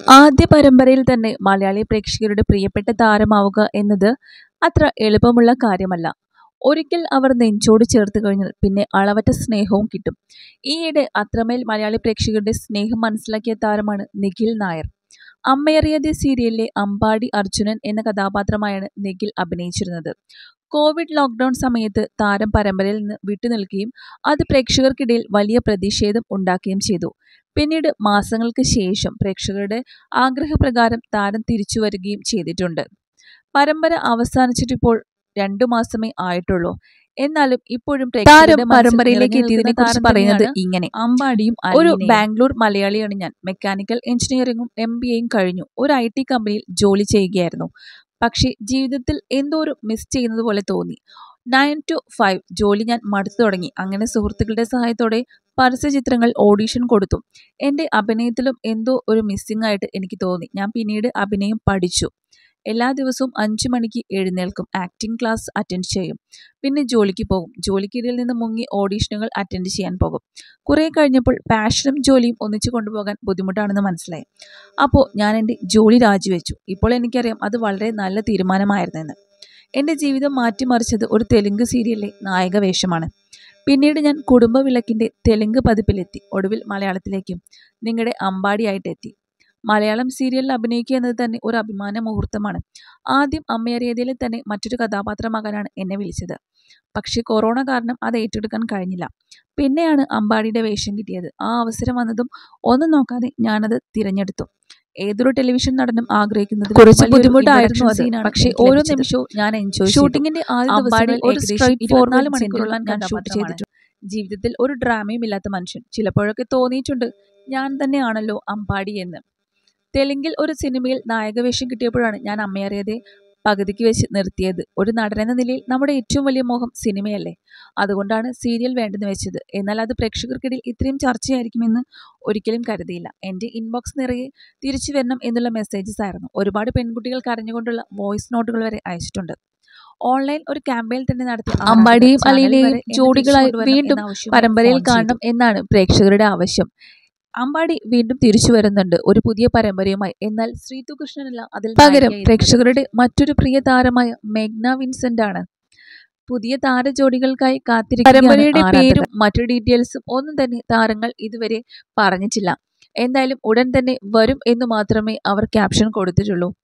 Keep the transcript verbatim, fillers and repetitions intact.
ആദ്യ പരമ്പരയിൽ തന്നെ മലയാളി പ്രേക്ഷകരുടെ പ്രിയപ്പെട്ട താരമാവുക എന്നത് അത്ര എളുപ്പമുള്ള കാര്യമല്ല. ഒരിക്കൽ അവർ നെഞ്ചോട് ചേർത്ത് കഴിഞ്ഞാൽ പിന്നെ അളവറ്റ സ്നേഹവും കിട്ടും. ഈയിടെ അത്രമേൽ മലയാളി പ്രേക്ഷകരുടെ സ്നേഹം മനസ്സിലാക്കിയ താരമാണ് നിഖിൽ നായർ. അമ്മയറിയാതെ സീരിയലിലെ അമ്പാടി അർജുനൻ എന്ന കഥാപാത്രമായാണ് നിഖിൽ അഭിനയിച്ചിരുന്നത്. കോവിഡ് ലോക്ക്ഡൌൺ സമയത്ത് താരം പരമ്പരയിൽ നിന്ന് വിട്ടുനിൽക്കുകയും അത് പ്രേക്ഷകർക്കിടയിൽ വലിയ പ്രതിഷേധം ഉണ്ടാക്കുകയും ചെയ്തു. പിന്നീട് മാസങ്ങൾക്ക് ശേഷം പ്രേക്ഷകരുടെ ആഗ്രഹപ്രകാരം താരം തിരിച്ചുവരികയും ചെയ്തിട്ടുണ്ട്. പരമ്പര അവസാനിച്ചിട്ടിപ്പോൾ രണ്ടു മാസമേ ആയിട്ടുള്ളൂ. എന്നാലും ഇപ്പോഴും താരം പരമ്പരയിലേക്ക് എത്തിയതിനെ കുറിച്ച് പറയുന്നത് ഇങ്ങനെ: അമ്പാടിയും ഒരു ബാംഗ്ലൂർ മലയാളിയാണ് ഞാൻ. മെക്കാനിക്കൽ എഞ്ചിനീയറിംഗും എം ബി എയും കഴിഞ്ഞു. ഒരു ഐ ടി കമ്പനിയിൽ ജോലി ചെയ്യുകയായിരുന്നു. പക്ഷേ ജീവിതത്തിൽ എന്തോ ഒരു മിസ് ചെയ്യുന്നത് പോലെ തോന്നി. നയൻ ടു ഫൈവ് ജോലി ഞാൻ മടുത്തു തുടങ്ങി. അങ്ങനെ സുഹൃത്തുക്കളുടെ സഹായത്തോടെ പരസ്യചിത്രങ്ങൾ ഓഡിഷൻ കൊടുത്തു. എൻ്റെ അഭിനയത്തിലും എന്തോ ഒരു മിസ്സിംഗ് ആയിട്ട് എനിക്ക് തോന്നി. ഞാൻ പിന്നീട് അഭിനയം പഠിച്ചു. എല്ലാ ദിവസവും അഞ്ചു മണിക്ക് എഴുന്നേൽക്കും. ആക്ടിംഗ് ക്ലാസ് അറ്റൻഡ് ചെയ്യും. പിന്നെ ജോലിക്ക് പോകും. ജോലിക്കിടയിൽ നിന്ന് മുങ്ങി ഓഡീഷനുകൾ അറ്റൻഡ് ചെയ്യാൻ പോകും. കുറേ കഴിഞ്ഞപ്പോൾ പാഷനും ജോലിയും ഒന്നിച്ചു കൊണ്ടുപോകാൻ ബുദ്ധിമുട്ടാണെന്ന് മനസ്സിലായി. അപ്പോൾ ഞാൻ എൻ്റെ ജോലി രാജിവെച്ചു. ഇപ്പോൾ എനിക്കറിയാം അത് വളരെ നല്ല തീരുമാനമായിരുന്നെന്ന്. എൻ്റെ ജീവിതം മാറ്റിമറിച്ചത് ഒരു തെലുങ്ക് സീരിയലിലെ നായക വേഷമാണ്. പിന്നീട് ഞാൻ കുടുംബവിളക്കിൻ്റെ തെലുങ്ക് പതിപ്പിലെത്തി. ഒടുവിൽ മലയാളത്തിലേക്കും നിങ്ങളുടെ അമ്പാടിയായിട്ടെത്തി. മലയാളം സീരിയലിൽ അഭിനയിക്കുക എന്നത് തന്നെ ഒരു അഭിമാന മുഹൂർത്തമാണ്. ആദ്യം അമ്മയറിയാതിൽ തന്നെ മറ്റൊരു കഥാപാത്രമാകാനാണ് എന്നെ വിളിച്ചത്. പക്ഷേ കൊറോണ കാരണം അത് ഏറ്റെടുക്കാൻ കഴിഞ്ഞില്ല. പിന്നെയാണ് അമ്പാടിയുടെ വേഷം കിട്ടിയത്. ആ അവസരം വന്നതും ഒന്നും നോക്കാതെ ഞാനത് തിരഞ്ഞെടുത്തു. ഏതൊരു ടെലിവിഷൻ നടനും ആഗ്രഹിക്കുന്നത് കുറച്ച് ബുദ്ധിമുട്ടായിരുന്നു അത്. പക്ഷേ ഓരോ നിമിഷവും ഞാൻ എൻജോയ് ചെയ്തു. ഷൂട്ടിങ്ങിന്റെ ആദ്യ ദിവസങ്ങളിൽ ഇരുപത്തിനാല് മണിക്കൂറോളം ഞാൻ ഷൂട്ട് ചെയ്തിട്ടുണ്ട്. ജീവിതത്തിൽ ഒരു ഡ്രാമയും ഇല്ലാത്ത മനുഷ്യൻ. ചിലപ്പോഴൊക്കെ തോന്നിയിട്ടുണ്ട് ഞാൻ തന്നെയാണല്ലോ അമ്പാടി എന്ന്. തെലുങ്കിൽ ഒരു സിനിമയിൽ നായകവേഷം കിട്ടിയപ്പോഴാണ് ഞാൻ അമ്മയറിയാതെ പകുതിക്ക് വെച്ച് നിർത്തിയത്. ഒരു നടനെന്ന നിലയിൽ നമ്മുടെ ഏറ്റവും വലിയ മോഹം സിനിമയല്ലേ. അതുകൊണ്ടാണ് സീരിയൽ വേണ്ടെന്ന് വെച്ചത്. എന്നാൽ അത് പ്രേക്ഷകർക്കിടയിൽ ഇത്രയും ചർച്ചയായിരിക്കുമെന്ന് ഒരിക്കലും കരുതിയില്ല. എൻ്റെ ഇൻബോക്സ് നിറയെ തിരിച്ചു വരണം എന്നുള്ള മെസ്സേജസ് ആയിരുന്നു. ഒരുപാട് പെൺകുട്ടികൾ കരഞ്ഞുകൊണ്ടുള്ള വോയിസ് നോട്ടുകൾ വരെ അയച്ചിട്ടുണ്ട്. ഓൺലൈൻ ഒരു ക്യാമ്പയിൻ തന്നെ നടത്തി അമ്പാടിയും അലീനയും ജോഡികളായി വീണ്ടും പരമ്പരയിൽ കാണണം എന്നാണ് പ്രേക്ഷകരുടെ ആവശ്യം. അമ്പാടി വീണ്ടും തിരിച്ചു വരുന്നുണ്ട് ഒരു പുതിയ പരമ്പരയുമായി. എന്നാൽ ശ്രീതുകൃഷ്ണനല്ല അതിൽ പകരം പ്രേക്ഷകരുടെ മറ്റൊരു പ്രിയ താരമായ മേഘ്ന വിൻസെന്റ് ആണ്. പുതിയ താരജോഡികൾക്കായി കാത്തിരിക്കുകയാണ്. പരമ്പരയുടെ പേരും മറ്റു ഡീറ്റെയിൽസും ഒന്നും തന്നെ താരങ്ങൾ ഇതുവരെ പറഞ്ഞിട്ടില്ല. എന്തായാലും ഉടൻ തന്നെ വരും എന്ന് മാത്രമേ അവർ ക്യാപ്ഷൻ കൊടുത്തിട്ടുള്ളൂ.